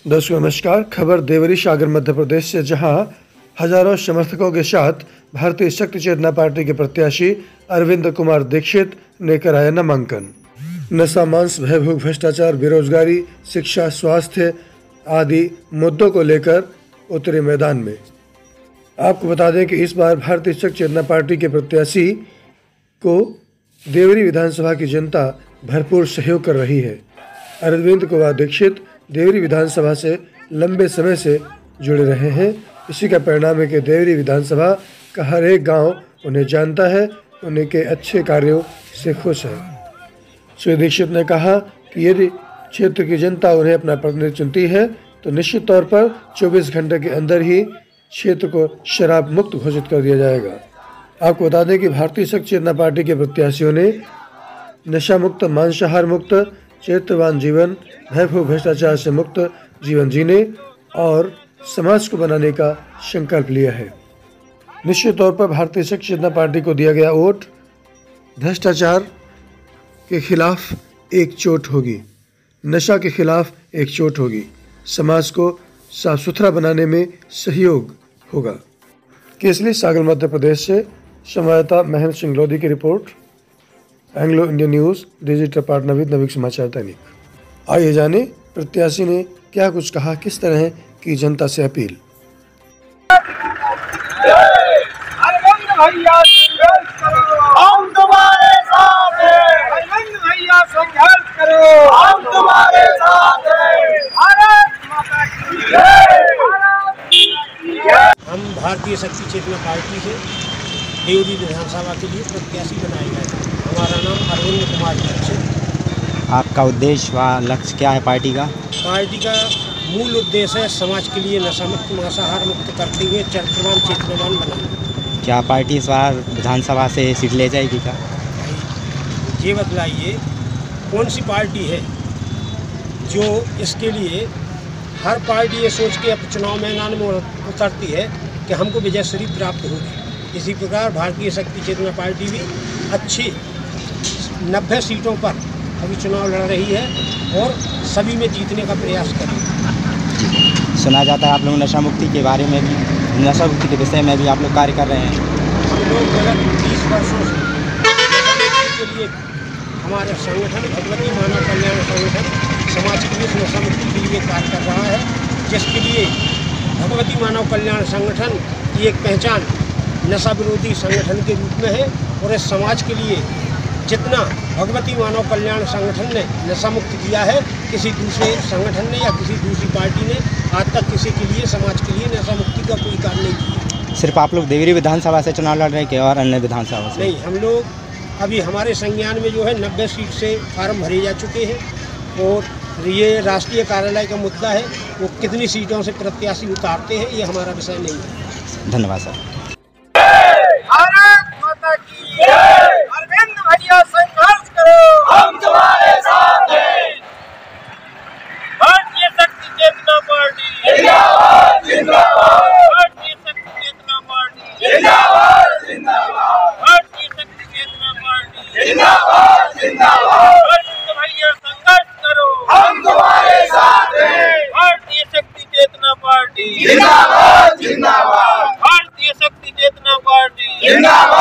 दोस्तों नमस्कार। खबर देवरी सागर मध्य प्रदेश से, जहां हजारों समर्थकों के साथ भारतीय शक्ति चेतना पार्टी के प्रत्याशी अरविंद कुमार दीक्षित ने कराया नामांकन। नशा, मांस, भयभूख, भ्रष्टाचार, बेरोजगारी, शिक्षा, स्वास्थ्य आदि मुद्दों को लेकर उतरे मैदान में। आपको बता दें कि इस बार भारतीय शक्ति चेतना पार्टी के प्रत्याशी को देवरी विधानसभा की जनता भरपूर सहयोग कर रही है। अरविंद कुमार दीक्षित देवरी विधानसभा से लंबे समय से जुड़े रहे हैं। इसी का परिणाम है कि देवरी विधानसभा का हर एक गांव उन्हें जानता है, उन्हीं के अच्छे कार्यों से खुश है। श्री दीक्षित ने कहा कि यदि क्षेत्र की जनता उन्हें अपना प्रतिनिधि चुनती है तो निश्चित तौर पर 24 घंटे के अंदर ही क्षेत्र को शराब मुक्त घोषित कर दिया जाएगा। आपको बता दें कि भारतीय शक्ति चेतना पार्टी के प्रत्याशियों ने नशा मुक्त, मांसाहार मुक्त, चरित्रवान जीवन, भयभूख भ्रष्टाचार से मुक्त जीवन जीने और समाज को बनाने का संकल्प लिया है। निश्चित तौर पर भारतीय शक्ति चेतना पार्टी को दिया गया वोट भ्रष्टाचार के खिलाफ एक चोट होगी, नशा के खिलाफ एक चोट होगी, समाज को साफ सुथरा बनाने में सहयोग होगा। केसली सागर मध्य प्रदेश से संवाददाता महेंद्र सिंह लोधी की report. Anglo Indian news digital partner with Naveen Samachar Dainik. आइए जाने प्रत्याशी ने क्या कुछ कहा, किस तरह की जनता से अपील। हम तुम्हारे साथ हैं, भैया संघर्ष करो, हम तुम्हारे साथ हैं। भारत माता की जय। हम भारतीय शक्ति चेतना पार्टी से देवरी विधानसभा के लिए प्रत्याशी बनाए गए हैं। हमारा नाम अरविंद कुमार दीक्षित। आपका उद्देश्य व लक्ष्य क्या है पार्टी का? पार्टी का मूल उद्देश्य है समाज के लिए नशा मुक्त, मांसाहार मुक्त करते हुए चरित्रवान, चेतनावान बनाना। क्या पार्टी इस बार विधानसभा से सीट ले जाएगी क्या? ये बतलाइए कौन सी पार्टी है जो इसके लिए हर पार्टी ये सोच के अब चुनाव मैदान में उतरती है कि हमको विजयश्री प्राप्त होगी। इसी प्रकार भारतीय शक्ति चेतना पार्टी भी अच्छी 90 सीटों पर अभी चुनाव लड़ रही है और सभी में जीतने का प्रयास करेगी। सुना जाता है आप लोग नशा मुक्ति के बारे में भी, नशा मुक्ति के विषय में भी आप लोग कार्य कर रहे हैं। हम लोग गलत 30 वर्षों से नशा मुक्ति के लिए हमारा संगठन भगवती मानव कल्याण संगठन समाज के लिए नशा मुक्ति के लिए कार्य कर रहा है, जिसके लिए भगवती मानव कल्याण संगठन की एक पहचान नशा विरोधी संगठन के रूप में है। और इस समाज के लिए जितना भगवती मानव कल्याण संगठन ने नशा मुक्त किया है, किसी दूसरे संगठन ने या किसी दूसरी पार्टी ने आज तक किसी के लिए, समाज के लिए नशा मुक्ति का कोई कार्य नहीं किया। सिर्फ आप लोग देवरी विधानसभा से चुनाव लड़ रहे हैं कि और अन्य विधानसभा से? नहीं, हम लोग अभी हमारे संज्ञान में जो है 90 सीट से फार्म भरे जा चुके हैं और ये राष्ट्रीय कार्यालय का मुद्दा है, वो कितनी सीटों से प्रत्याशी उतारते हैं ये हमारा विषय नहीं है। धन्यवाद सर। भारत माता की जय। अरविंद भैया संघर्ष करो, हम तुम्हारे साथ हैं। भारतीय शक्ति चेतना पार्टी जिंदाबाद जिंदाबाद। भारतीय शक्ति चेतना पार्टी जिंदाबाद जिंदाबाद। भारतीय शक्ति चेतना पार्टी जिंदाबाद जिंदाबाद। अरविंद भैया संघर्ष करो, हम तुम्हारे साथ हैं। भारतीय शक्ति चेतना पार्टी जिंदाबाद जिंदाबाद। भारतीय शक्ति चेतना पार्टी जिंदाबाद।